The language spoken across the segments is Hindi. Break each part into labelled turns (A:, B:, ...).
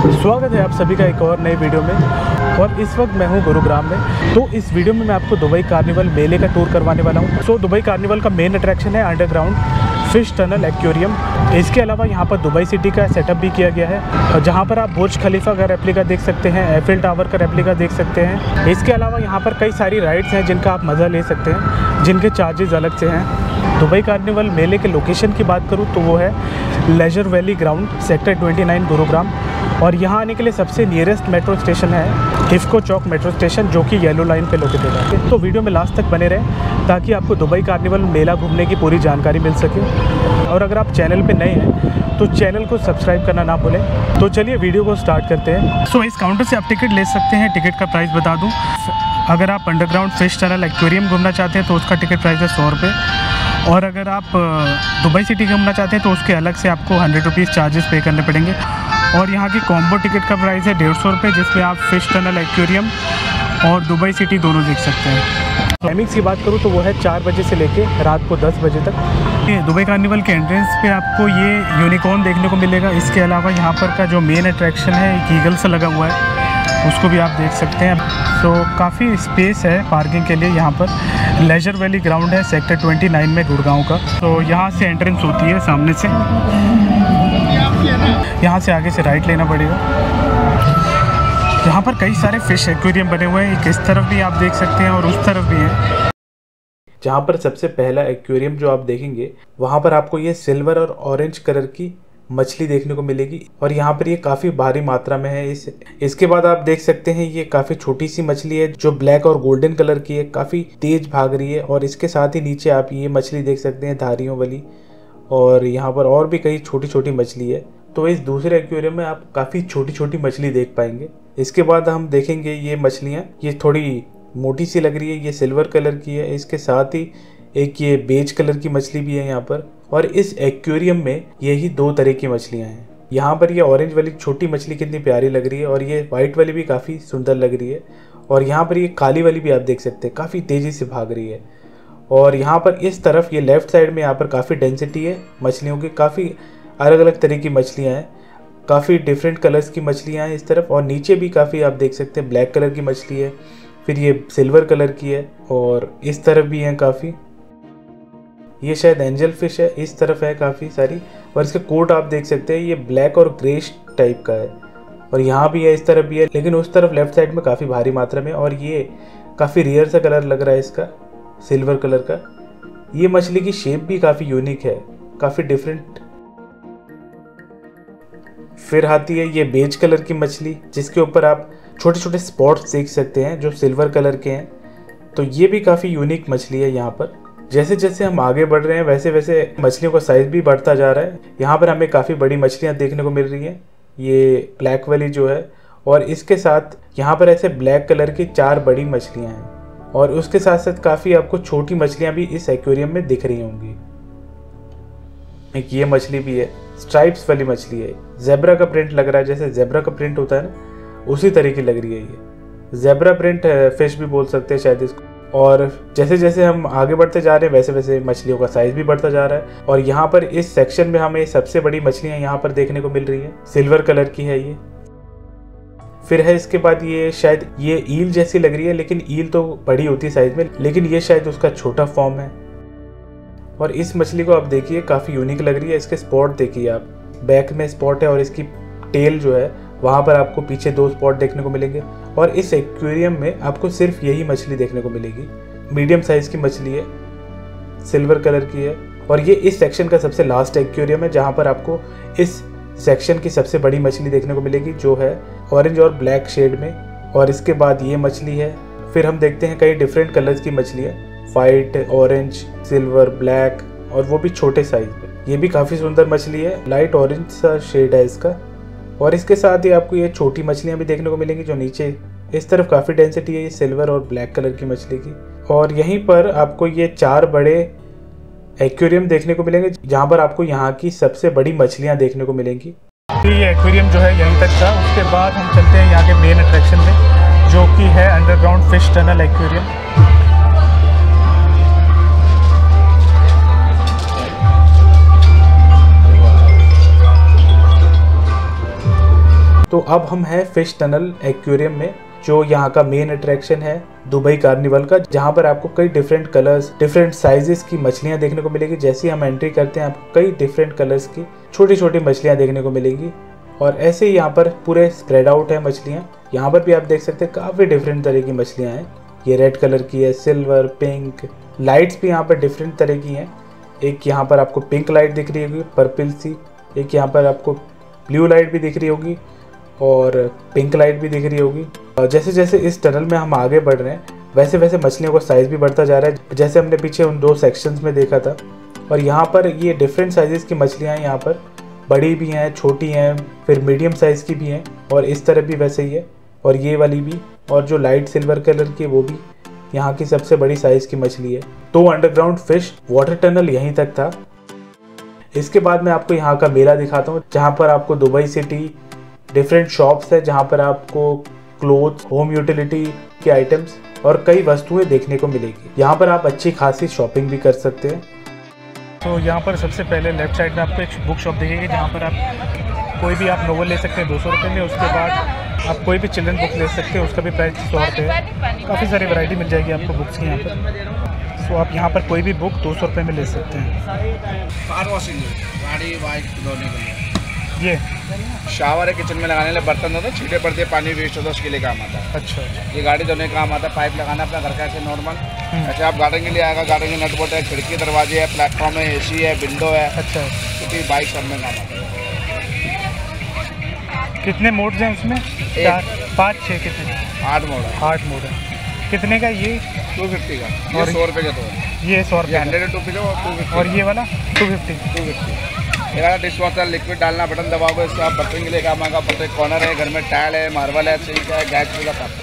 A: स्वागत है आप सभी का एक और नई वीडियो में। और इस वक्त मैं हूं गुरुग्राम में। तो इस वीडियो में मैं आपको दुबई कार्निवल मेले का टूर करवाने वाला हूं। दुबई कार्निवल का मेन अट्रैक्शन है अंडरग्राउंड फिश टनल एक्वेरियम। इसके अलावा यहाँ पर दुबई सिटी का सेटअप भी किया गया है, जहाँ पर आप बुर्ज खलीफा का रेप्लिका देख सकते हैं, एफिल टावर का रेप्लिका देख सकते हैं। इसके अलावा यहाँ पर कई सारी राइड्स हैं जिनका आप मज़ा ले सकते हैं, जिनके चार्जेस अलग से हैं। दुबई कार्निवल मेले के लोकेशन की बात करूँ तो वो है leisure valley ground, sector 29 Gurugram. और यहाँ आने के लिए सबसे नियरेस्ट मेट्रो स्टेशन है इफ्को चौक मेट्रो स्टेशन, जो कि येलो लाइन पे लोकेटेड है। तो वीडियो में लास्ट तक बने रहें ताकि आपको दुबई कार्निवल मेला घूमने की पूरी जानकारी मिल सके। और अगर आप चैनल पे नए हैं तो चैनल को सब्सक्राइब करना ना भूलें। तो चलिए वीडियो को स्टार्ट करते हैं। इस काउंटर से आप टिकट ले सकते हैं। टिकट का प्राइस बता दूँ, अगर आप अंडरग्राउंड फिश टनल एक्वेरियम घूमना चाहते हैं तो उसका टिकट प्राइस है 100 रुपये। और अगर आप दुबई सिटी घूमना चाहते हैं तो उसके अलग से आपको 100 रुपीज़ चार्जेस पे करने पड़ेंगे। और यहाँ की कॉम्बो टिकट का प्राइस है 150 रुपये, जिसमें आप फिश टनल एक्वेरियम और दुबई सिटी दोनों देख सकते हैं। टाइमिंग्स की बात करूँ तो वो है 4 बजे से लेके रात को 10 बजे तक। दुबई कार्निवल के एंट्रेंस पे आपको ये यूनिकॉर्न देखने को मिलेगा। इसके अलावा यहाँ पर का जो मेन अट्रैक्शन है एक ईगल सा लगा हुआ है, उसको भी आप देख सकते हैं। काफ़ी स्पेस है पार्किंग के लिए। यहाँ पर लेजर वैली ग्राउंड है सेक्टर 29 में गुड़गांव का। यहाँ से एंट्रेंस होती है सामने से, यहाँ से आगे से राइट लेना पड़ेगा। यहाँ पर कई सारे फिश एक्वेरियम बने हुए हैं, एक इस तरफ भी आप देख सकते हैं और उस तरफ भी है। जहाँ पर सबसे पहला एक्वेरियम जो आप देखेंगे वहाँ पर आपको ये सिल्वर और ऑरेंज कलर की मछली देखने को मिलेगी। और यहाँ पर ये काफ़ी भारी मात्रा में है। इसके बाद आप देख सकते हैं ये काफ़ी छोटी सी मछली है जो ब्लैक और गोल्डन कलर की है, काफ़ी तेज भाग रही है। और इसके साथ ही नीचे आप ये मछली देख सकते हैं धारियों वाली, और यहाँ पर और भी कई छोटी छोटी मछली है। तो इस दूसरे एक्वेरियम में आप काफ़ी छोटी छोटी मछली देख पाएंगे। इसके बाद हम देखेंगे ये मछलियाँ, ये थोड़ी मोटी सी लग रही है, ये सिल्वर कलर की है। इसके साथ ही एक ये बेज कलर की मछली भी है यहाँ पर। और इस एक्वेरियम में यही 2 तरह की मछलियाँ हैं। यहाँ पर ये ऑरेंज वाली छोटी मछली कितनी प्यारी लग रही है, और ये वाइट वाली भी काफ़ी सुंदर लग रही है। और यहाँ पर ये काली वाली भी आप देख सकते हैं, काफ़ी तेज़ी से भाग रही है। और यहाँ पर इस तरफ ये लेफ़्ट साइड में यहाँ पर काफ़ी डेंसिटी है मछलियों की, काफ़ी अलग अलग तरह की मछलियाँ हैं, काफ़ी डिफरेंट कलर्स की मछलियाँ हैं इस तरफ। और नीचे भी काफ़ी आप देख सकते हैं ब्लैक कलर की मछली है, फिर ये सिल्वर कलर की है, और इस तरफ भी हैं काफ़ी। ये शायद एंजल फिश है, इस तरफ है काफ़ी सारी। और इसके कोट आप देख सकते हैं, ये ब्लैक और ग्रेश टाइप का है। और यहाँ भी है, इस तरफ भी है, लेकिन उस तरफ लेफ्ट साइड में काफ़ी भारी मात्रा में। और ये काफ़ी रेयर सा कलर लग रहा है इसका, सिल्वर कलर का। ये मछली की शेप भी काफ़ी यूनिक है, काफ़ी डिफरेंट। फिर आती है ये बेज कलर की मछली, जिसके ऊपर आप छोटे छोटे स्पॉट्स देख सकते हैं जो सिल्वर कलर के हैं। तो ये भी काफ़ी यूनिक मछली है। यहाँ पर जैसे जैसे हम आगे बढ़ रहे हैं वैसे वैसे मछलियों का साइज भी बढ़ता जा रहा है। यहाँ पर हमें काफ़ी बड़ी मछलियाँ देखने को मिल रही हैं, ये ब्लैक वाली जो है। और इसके साथ यहाँ पर ऐसे ब्लैक कलर की 4 बड़ी मछलियाँ हैं, और उसके साथ साथ काफ़ी आपको छोटी मछलियाँ भी इस एक्वेरियम में दिख रही होंगी। एक ये मछली भी है, स्ट्राइप्स वाली मछली है, जेब्रा का प्रिंट लग रहा है, जैसे जेब्रा का प्रिंट होता है ना, उसी तरह की लग रही है ये। जेब्रा प्रिंट फिश भी बोल सकते हैं शायद इसको। और जैसे जैसे हम आगे बढ़ते जा रहे हैं वैसे वैसे मछलियों का साइज भी बढ़ता जा रहा है। और यहाँ पर इस सेक्शन में हमें सबसे बड़ी मछलियाँ यहाँ पर देखने को मिल रही है, सिल्वर कलर की है ये। फिर है इसके बाद ये शायद ये ईल जैसी लग रही है, लेकिन ईल तो बड़ी होती है साइज में, लेकिन ये शायद उसका छोटा फॉर्म है। और इस मछली को आप देखिए, काफ़ी यूनिक लग रही है। इसके स्पॉट देखिए आप, बैक में स्पॉट है, और इसकी टेल जो है वहाँ पर आपको पीछे 2 स्पॉट देखने को मिलेंगे। और इस एक्वेरियम में आपको सिर्फ यही मछली देखने को मिलेगी। मीडियम साइज़ की मछली है, सिल्वर कलर की है। और ये इस सेक्शन का सबसे लास्ट एक्वेरियम है, जहाँ पर आपको इस सेक्शन की सबसे बड़ी मछली देखने को मिलेगी, जो है ऑरेंज और ब्लैक शेड में। और इसके बाद ये मछली है। फिर हम देखते हैं कई डिफरेंट कलर्स की मछली है, वाइट, ऑरेंज, सिल्वर, ब्लैक, और वो भी छोटे साइज में। ये भी काफ़ी सुंदर मछली है, लाइट ऑरेंज सा शेड है इसका। और इसके साथ ही आपको ये छोटी मछलियाँ भी देखने को मिलेंगी, जो नीचे इस तरफ काफ़ी डेंसिटी है ये सिल्वर और ब्लैक कलर की मछली की। और यहीं पर आपको ये 4 बड़े एक्वेरियम देखने को मिलेंगे, जहाँ पर आपको यहाँ की सबसे बड़ी मछलियाँ देखने को मिलेंगी। ये एक्वेरियम जो है यहीं तक था। उसके बाद हम चलते हैं यहाँ के मेन अट्रैक्शन में, जो कि है अंडरग्राउंड फिश टनल एक्वेरियम। तो अब हम हैं फिश टनल एक्वेरियम में, जो यहाँ का मेन अट्रैक्शन है दुबई कार्निवल का, जहाँ पर आपको कई डिफरेंट कलर्स, डिफरेंट साइजेस की मछलियाँ देखने को मिलेगी। जैसे ही हम एंट्री करते हैं आपको कई डिफरेंट कलर्स की छोटी छोटी मछलियाँ देखने को मिलेंगी और ऐसे ही यहाँ पर पूरे स्प्रेड आउट है मछलियाँ। यहाँ पर भी आप देख सकते हैं काफ़ी डिफरेंट तरह की मछलियाँ हैं। ये रेड कलर की है, सिल्वर, पिंक, लाइट्स भी यहाँ पर डिफरेंट तरह की हैं। एक यहाँ पर आपको पिंक लाइट दिख रही होगी पर्पल सी, एक यहाँ पर आपको ब्लू लाइट भी दिख रही होगी और पिंक लाइट भी दिख रही होगी। जैसे जैसे इस टनल में हम आगे बढ़ रहे हैं वैसे वैसे मछलियों का साइज़ भी बढ़ता जा रहा है, जैसे हमने पीछे उन 2 सेक्शंस में देखा था। और यहाँ पर ये डिफरेंट साइजेस की मछलियाँ हैं, यहाँ पर बड़ी भी हैं, छोटी हैं, फिर मीडियम साइज़ की भी हैं और इस तरह भी वैसे ही है और ये वाली भी, और जो लाइट सिल्वर कलर की वो भी यहाँ की सबसे बड़ी साइज़ की मछली है। तो अंडरग्राउंड फिश वाटर टनल यहीं तक था। इसके बाद मैं आपको यहाँ का मेला दिखाता हूँ, जहाँ पर आपको दुबई सिटी डिफरेंट शॉप्स है, जहाँ पर आपको क्लोथ्स, होम यूटिलिटी के आइटम्स और कई वस्तुएं देखने को मिलेगी। यहाँ पर आप अच्छी खासी शॉपिंग भी कर सकते हैं। तो यहाँ पर सबसे पहले लेफ्ट साइड में आपको एक बुक शॉप दिखेगी, जहाँ पर आप कोई भी आप नोवेल ले सकते हैं 200 रुपये में। उसके बाद आप कोई भी चिल्ड्रन बुक ले सकते हैं, उसका भी प्राइस 100 रुपये है। काफ़ी सारी वैरायटी मिल जाएगी आपको बुक्स की यहाँ पर। सो आप यहाँ पर कोई भी बुक 200 रुपये में ले सकते हैं।
B: कार वॉशिंग, गाड़ी वाइट धोने के लिए,
A: ये
B: शावर है, किचन में लगाने लिए बर्तन होते हैं, छींटे पड़ते हैं, पानी वेस्ट होता है, उसके लिए काम आता है।
A: अच्छा,
B: ये गाड़ी धोने का काम आता है, पाइप लगाना अपना घर का ऐसे नॉर्मल। ऐसे आप गार्डन के लिए आएगा, गार्डन के नट बोल्ट है, खिड़की दरवाजे है, प्लेटफॉर्म है, एसी है, विंडो है।
A: अच्छा,
B: क्योंकि बाइक सब में काम आता है।
A: कितने मोड्स हैं उसमें? 4, 5, 6 कितने?
B: 8 मोड है।
A: 8 मोड है। कितने का ये?
B: 250 का।
A: और
B: 100 रुपये का तो है।
A: ये 100 रुपये,
B: 100 250 और 250।
A: और ये वाला 250।
B: मेरा डिश वॉशर लिक्विड डालना, बटन दबाओगे, इससे आप बर्तन के लिए काम आएगा। बर्तन कॉर्नर है, घर में टाइल है, मार्बल है, सिंक है, गैस चूल्हा का।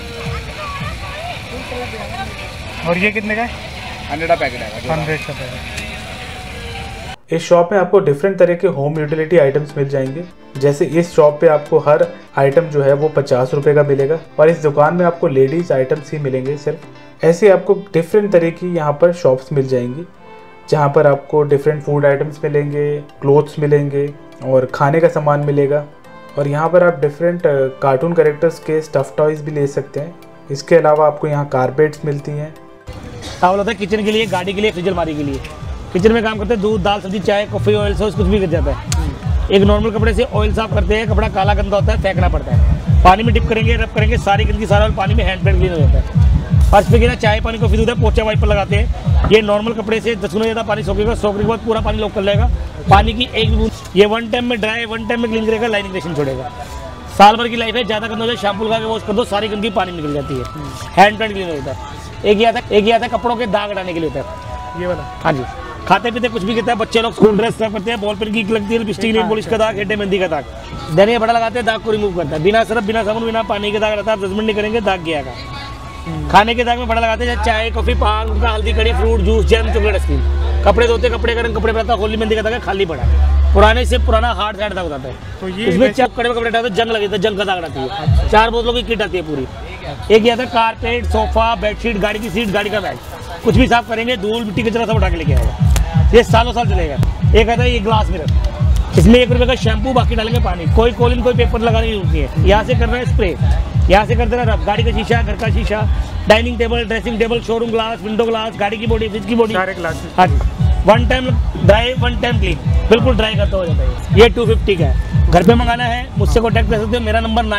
A: और ये कितने का है?
B: 100 का पैकेट आएगा।
A: 100 का पैकेट। इस शॉप में आपको डिफरेंट तरह के होम यूटिलिटी आइटम्स मिल जाएंगे। जैसे इस शॉप पे आपको हर आइटम जो है वो 50 रुपये का मिलेगा और इस दुकान में आपको लेडीज़ आइटम्स ही मिलेंगे सिर्फ। ऐसे आपको डिफरेंट तरह की यहाँ पर शॉप्स मिल जाएंगी, जहाँ पर आपको डिफरेंट फूड आइटम्स मिलेंगे, क्लोथ्स मिलेंगे और खाने का सामान मिलेगा। और यहाँ पर आप डिफरेंट कार्टून कैरेक्टर्स के स्टफ टॉयज़ भी ले सकते हैं। इसके अलावा आपको यहाँ कारपेट्स मिलती हैं।
C: टावल होता है किचन के लिए, गाड़ी के लिए, फ्रिज अलमारी के लिए। किचन में काम करते हैं, दूध, दाल, सब्जी, चाय, कॉफ़ी, ऑयल सॉस कुछ भी कर जाता है। एक नॉर्मल कपड़े से ऑयल साफ करते हैं, कपड़ा काला गंदा होता है, फेंकना पड़ता है। पानी में डिप करेंगे, रब करेंगे, सारी गंदगी सारा पानी में हैंड पैड क्लीन हो जाता है। फर्श पे गिरा, चाय पानी कॉफ़ी दूध है, पोछा वाइपर लगाते हैं। ये नॉर्मल कपड़े से 10 गुना ज़्यादा पानी सोखेगा, सोखने के बाद पूरा पानी लॉक कर लेगा। पानी की एक भी बूंद, ये 1 टाइम में ड्राई, 1 टाइम में क्लीन करेगा, लाइनिंग रेशन छोड़ेगा। साल भर की लाइफ है, ज़्यादा गंदा हो जाए शैम्पू लगा के वॉश कर दो, सारी गंदगी पानी निकल जाती है, हैंड पैड क्लीन हो जाता है। एक ही आता है कपड़ों के दाग हटाने के लिए होता है, ये वाला। हाँ जी, खाते पीते कुछ भी कहता है, बच्चे लोग स्कूल ड्रेस सब करते हैं, बॉल पेन की लगती है, लिपस्टिक, नेल पॉलिश का दाग, हेड मेहंदी का दाग, धनिया बड़ा लगाते हैं, दाग को रिमूव करता है। बिना सरफ, बिना साबुन, बिना पानी के दाग रहता है, 10 मिनट नहीं करेंगे दाग गया का। खाने के दाग में बड़ा लगाते हैं, चाय, कॉफी, पान, उनका हल्दी, कड़ी, fruit juice, jam, chocolate ice cream. कपड़े धोते, कपड़े का रंग कपड़े पर आता है, होली मेहंदी का दाग है, खाली पड़ा है, पुराने से पुराना हार्ड साइड दाग होता है। तो ये इसमें चक कड़े में कपड़े डालते, जंग लगी, जंग का दाग आती है। 4 बोतलों की किट आती है पूरी। एक ये आता है कारपेट, सोफा, बेडशीट, गाड़ी की सीट, गाड़ी का बैग, कुछ भी साफ करेंगे, धूल मिट्टी कचरा सब उठा के लेके आएगा, ये सालों साल चलेगा। एक आता है ये ग्लास मिरर, इसमें 1 रुपये का शैम्पू, बाकी डालेंगे पानी, कोई कॉलिन, कोई पेपर लगाने की जरूरत नहीं है। यहाँ से करना है स्प्रे, यहाँ से कर देना रब, गाड़ी का शीशा, घर का शीशा, dining table, dressing table, showroom glass, window glass, गाड़ी की बॉडी, फ्रिज की बॉडी, सारे ग्लास। हाँ जी, 1 टाइम ड्राई, 1 टाइम क्लीन, बिल्कुल ड्राई करता हो जाता है। ये 250 का है। घर पे मंगाना है मुझसे कॉन्टैक्ट कर सकते हो, मेरा नंबर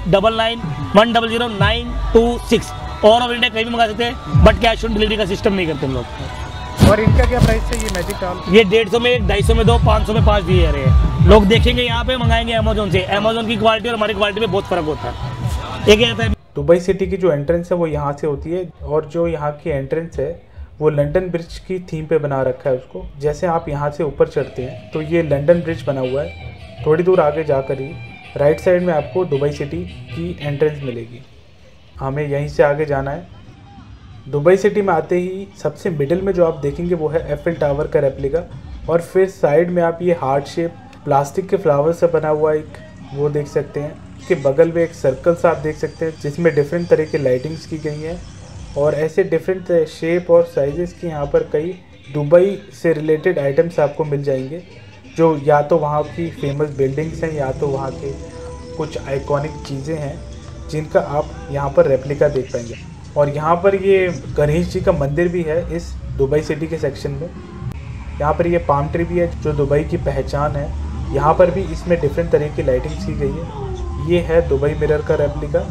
C: 9899100926। और ऑफ इंडिया कहीं भी मंगा सकते हैं, बट कैश ऑन डिलीवरी का सिस्टम नहीं करते हम लोग।
A: और इनका क्या प्राइस है? ये मैजिक टॉवल
C: ये 150 में 1, 250 में 2, 500 में 5 दिए जा रहे हैं। लोग देखेंगे यहाँ पे, मंगाएंगे अमेजोन से। अमेजोन की क्वालिटी और हमारी क्वालिटी में बहुत फर्क होता है। एक आता है
A: दुबई सिटी की जो एंट्रेंस है वो यहाँ से होती है, और जो यहाँ की एंट्रेंस है वो लंदन ब्रिज की थीम पे बना रखा है उसको। जैसे आप यहाँ से ऊपर चढ़ते हैं तो ये लंदन ब्रिज बना हुआ है, थोड़ी दूर आगे जाकर ही राइट साइड में आपको दुबई सिटी की एंट्रेंस मिलेगी। हमें यहीं से आगे जाना है। दुबई सिटी में आते ही सबसे मिडिल में जो आप देखेंगे वो है एफिल टावर का रेप्लिका, और फिर साइड में आप ये हार्ट शेप प्लास्टिक के फ्लावर से बना हुआ एक वो देख सकते हैं। इसके बगल में एक सर्कल सा आप देख सकते हैं जिसमें डिफरेंट तरह की लाइटिंग्स की गई हैं, और ऐसे डिफरेंट शेप और साइजेस की यहाँ पर कई दुबई से रिलेटेड आइटम्स आपको मिल जाएंगे, जो या तो वहाँ की फेमस बिल्डिंग्स हैं या तो वहाँ के कुछ आइकॉनिक चीज़ें हैं जिनका आप यहाँ पर रेप्लिका देख पाएंगे। और यहाँ पर ये गणेश जी का मंदिर भी है इस दुबई सिटी के सेक्शन में। यहाँ पर ये पाम ट्री भी है जो दुबई की पहचान है। यहाँ पर भी इसमें डिफरेंट तरह की लाइटिंग्स की गई है। ये है दुबई मिरर का रेप्लिका।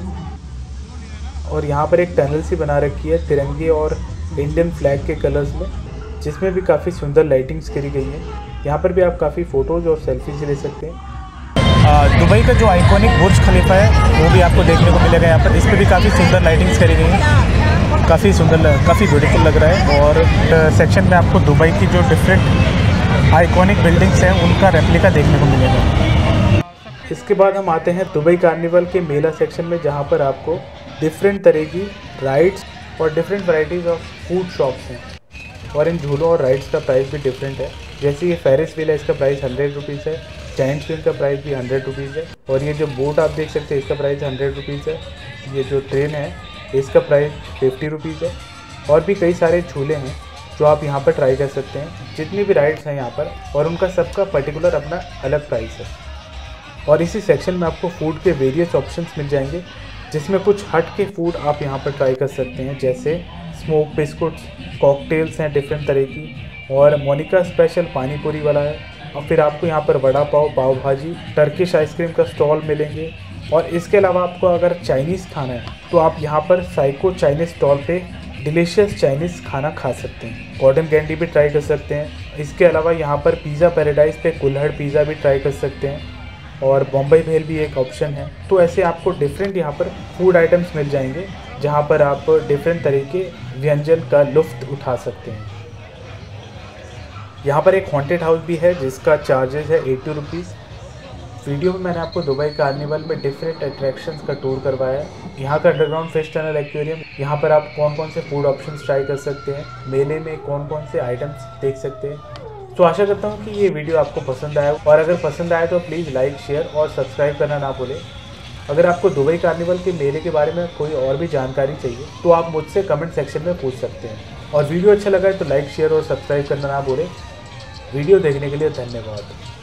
A: और यहाँ पर एक टनल सी बना रखी है तिरंगे और इंडियन फ्लैग के कलर्स में, जिसमें भी काफ़ी सुंदर लाइटिंग्स करी गई है। यहाँ पर भी आप काफ़ी फ़ोटोज़ और सेल्फीज ले सकते हैं। दुबई का जो आइकॉनिक बुर्ज खलीफा है वो भी आपको देखने को मिलेगा यहाँ पर। इस पर भी काफ़ी सुंदर लाइटिंग्स करी गई हैं, काफ़ी सुंदर, काफ़ी ब्यूटीफुल लग रहा है। और सेक्शन में आपको दुबई की जो डिफरेंट आइकॉनिक बिल्डिंग्स हैं उनका रेप्लिका देखने को मिलेगा। इसके बाद हम आते हैं दुबई कार्निवल के मेला सेक्शन में, जहाँ पर आपको डिफरेंट तरह की राइड्स और different varieties of food shops हैं। और इन झूलों और राइड्स का प्राइस भी डिफरेंट है। जैसे ये फेरिस व्हील है, इसका प्राइस 100 रुपीज़ है। जायंट व्हील का प्राइस भी 100 रुपीज़ है। और ये जो बोट आप देख सकते हैं इसका प्राइस 100 रुपीज़ है। ये जो ट्रेन है इसका प्राइस 50 रुपीज़ है। और भी कई सारे झूले हैं जो आप यहाँ पर ट्राई कर सकते हैं। जितनी भी राइड्स हैं यहाँ पर, और उनका सबका पर्टिकुलर अपना अलग प्राइस है। और इसी सेक्शन में आपको फूड के वेरियस ऑप्शंस मिल जाएंगे, जिसमें कुछ हट के फूड आप यहाँ पर ट्राई कर सकते हैं। जैसे स्मोक बिस्कुट्स, कॉकटेल्स हैं डिफरेंट तरह की, और मोनिका स्पेशल पानी पूरी वाला है। और फिर आपको यहाँ पर वड़ा पाव, पाव भाजी, टर्किश आइसक्रीम का स्टॉल मिलेंगे। और इसके अलावा आपको अगर चाइनीज़ खाना है तो आप यहाँ पर साइको चाइनीज़ स्टॉल पे डिलीशियस चाइनीज़ खाना खा सकते हैं। कॉटन कैंडी भी ट्राई कर सकते हैं। इसके अलावा यहाँ पर पिज़्ज़ा पैराडाइज पे कुल्हड़ पिज़्ज़ा भी ट्राई कर सकते हैं। और बॉम्बई भेल भी एक ऑप्शन है। तो ऐसे आपको डिफरेंट यहाँ पर फूड आइटम्स मिल जाएंगे, जहाँ पर आप डिफरेंट तरह के व्यंजन का लुत्फ़ उठा सकते हैं। यहाँ पर एक हॉन्टेड हाउस भी है जिसका चार्जेस है 80 रुपीज़। वीडियो में मैंने आपको दुबई कार्निवल में डिफरेंट अट्रैक्शंस का टूर करवाया है। यहाँ का अंडरग्राउंड फिश टनल एक्वेरियम, यहाँ पर आप कौन कौन से फूड ऑप्शंस ट्राई कर सकते हैं, मेले में कौन कौन से आइटम्स देख सकते हैं। तो आशा करता हूँ कि ये वीडियो आपको पसंद आया, और अगर पसंद आए तो प्लीज़ लाइक, शेयर और सब्सक्राइब करना ना भूलें। अगर आपको दुबई कार्निवल के मेले के बारे में कोई और भी जानकारी चाहिए तो आप मुझसे कमेंट सेक्शन में पूछ सकते हैं। और वीडियो अच्छा लगा है तो लाइक, शेयर और सब्सक्राइब करना ना भूलें। वीडियो देखने के लिए धन्यवाद।